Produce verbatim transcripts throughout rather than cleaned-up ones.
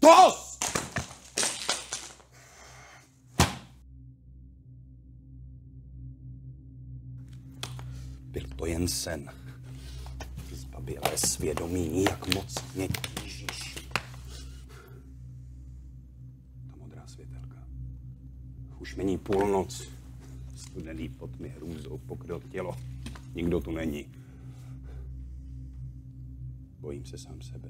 Dost! Byl to jen sen. Zbabělé svědomí, jak moc mě tížíš. Ta modrá světelka. Už není půlnoc. Studený pot mi hrůzou pokryl tělo. Nikdo tu není. Bojím se sám sebe.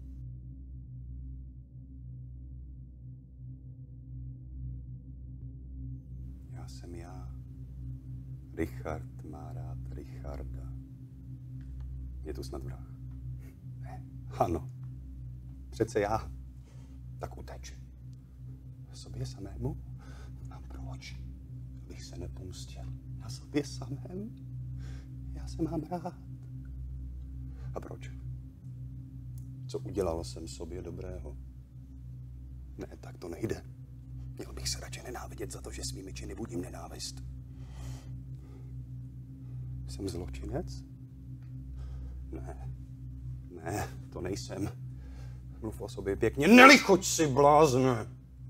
Já jsem já. Richard má rád Richarda. Je tu snad vrah? Ne. Ano. Přece já. Tak uteč. Sobě samému? A proč? Abych se nepomstil na sobě samém? Já se mám rád. A proč? Co udělal jsem sobě dobrého? Ne, tak to nejde. Měl bych se radši nenávidět za to, že svými činy budím nenávist. Jsem zločinec? Ne, ne, to nejsem. Mluv o sobě pěkně. Nelichoť si, blázne!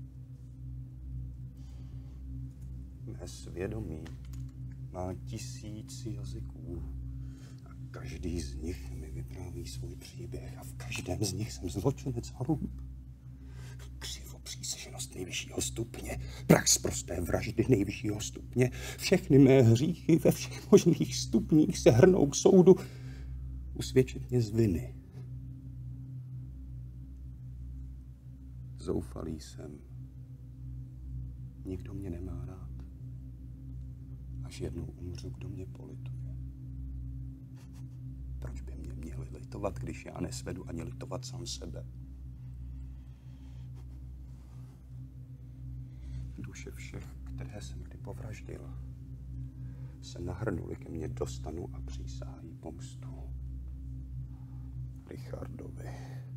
Mé svědomí má tisíc jazyků a každý z nich mi vypráví svůj příběh a v každém z nich jsem zločinec halub. Křivopříseženost nejvyššího stupně, prax prosté vraždy nejvyššího stupně, všechny mé hříchy ve všech možných stupních se hrnou k soudu usvědčit mě z viny. Zoufalý jsem. Nikdo mě nemá rád. Až jednou umřu, kdo mě polituje. Proč by mě měli litovat, když já nesvedu ani litovat sám sebe? Duše všech, které jsem kdy povraždil, se nahrnuli ke mně do stanu a přísahají pomstu. Richardovi.